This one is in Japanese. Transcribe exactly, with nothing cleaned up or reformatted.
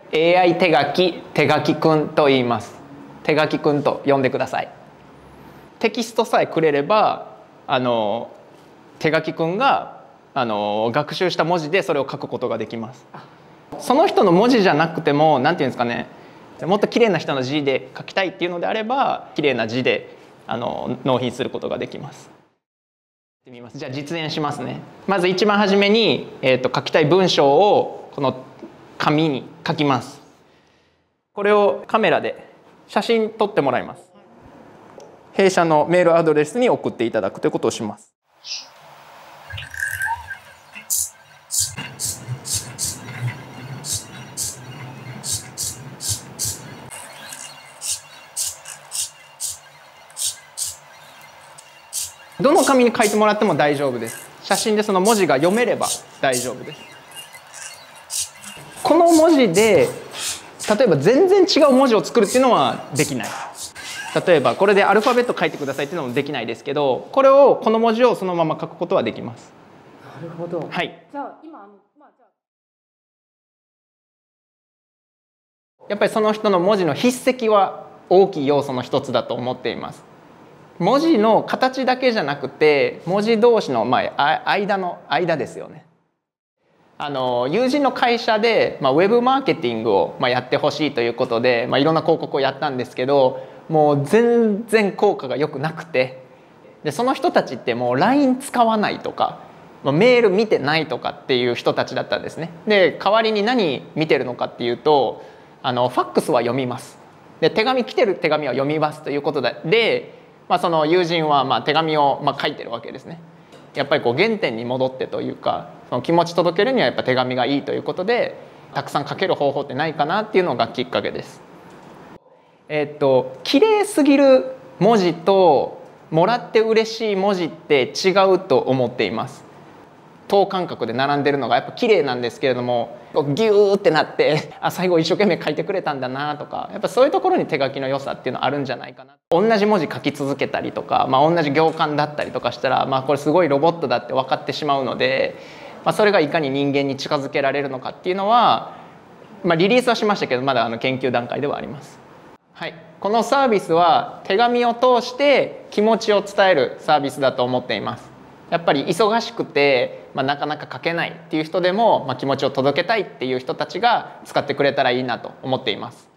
エーアイ 手書き手書きくんと言います。手書きくんと呼んでください。テキストさえくれればあの手書きくんがあの学習した文字でそれを書くことができます。その人の文字じゃなくても何て言うんですかね、もっと綺麗な人の字で書きたいっていうのであれば綺麗な字であの納品することができます。じゃあ実演しますね。まず一番初めに、えーと、書きたい文章をこの紙に書きます。これをカメラで写真撮ってもらいます。弊社のメールアドレスに送っていただくということをします。どの紙に書いてもらっても大丈夫です。写真でその文字が読めれば大丈夫です。この文字で例えば全然違う文字を作るっていうのはできない。例えばこれでアルファベット書いてくださいっていうのもできないですけど、これをこの文字をそのまま書くことはできます。 なるほど。 はい。 じゃあ今あのまあじゃあやっぱりその人の文字の筆跡は大きい要素の一つだと思っています。文字の形だけじゃなくて文字同士のまあ間の間ですよね。あの友人の会社で、まあ、ウェブマーケティングを、まあ、やってほしいということで、まあ、いろんな広告をやったんですけど、もう全然効果が良くなくて、でその人たちってもう ライン 使わないとか、まあ、メール見てないとかっていう人たちだったんですね。で代わりに何見てるのかっていうと、あのファックスは読みます。で手紙来てる手紙は読みますということで、まあ、その友人はまあ手紙をまあ書いてるわけですね。やっぱりこう原点に戻ってというか、その気持ち届けるにはやっぱ手紙がいいということで、たくさん書ける方法ってないかなっていうのがきっかけです。えっと綺麗すぎる文字ともらって嬉しい文字って違うと思っています。等間隔で並んでるのがやっぱ綺麗なんですけれども、ギューってなってあ最後一生懸命書いてくれたんだなとか、やっぱそういうところに手書きの良さっていうのはあるんじゃないかな。同じ文字書き続けたりとか、まあ、同じ行間だったりとかしたら、まあ、これすごいロボットだって分かってしまうので、まあ、それがいかに人間に近づけられるのかっていうのは、まあ、リリースはしましたけどまだあの研究段階ではあります。はい、このサービスは手紙を通して気持ちを伝えるサービスだと思っています。やっぱり忙しくて、まあ、なかなか書けないっていう人でも、まあ、気持ちを届けたいっていう人たちが使ってくれたらいいなと思っています。